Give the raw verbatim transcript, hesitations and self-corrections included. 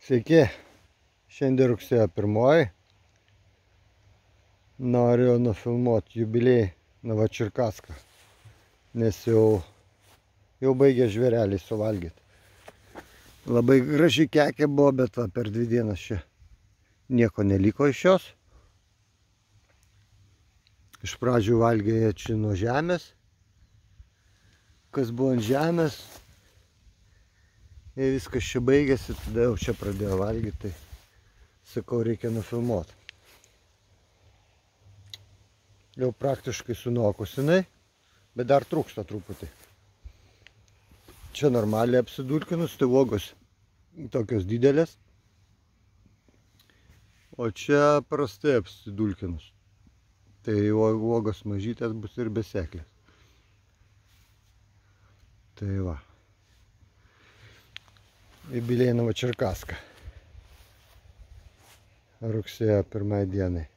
Sveiki, šiandien rugsėjo pirmoji. Noriu nufilmuoti jubiliejį Novočerkasko, nes jau, jau baigė žvėreliai suvalgyti. Labai graži kekė buvo, bet va, per dvi dienas čia nieko neliko iš jos. Iš pradžių valgė jie čia nuo žemės, kas buvo ant žemės. Ir viskas čia baigėsi, tada jau čia pradėjo valgyti, tai sakau, reikia nufilmuoti. Jau praktiškai sunokus jinai, bet dar trūksta truputį. Čia normaliai apsidulkinus, tai uogos tokios didelės, o čia prastai apsidulkinus. Tai uogos mažytės bus ir beseklės. Tai va. Jubiliejai Novočerkasko. Rugsėjo pirmai dienai.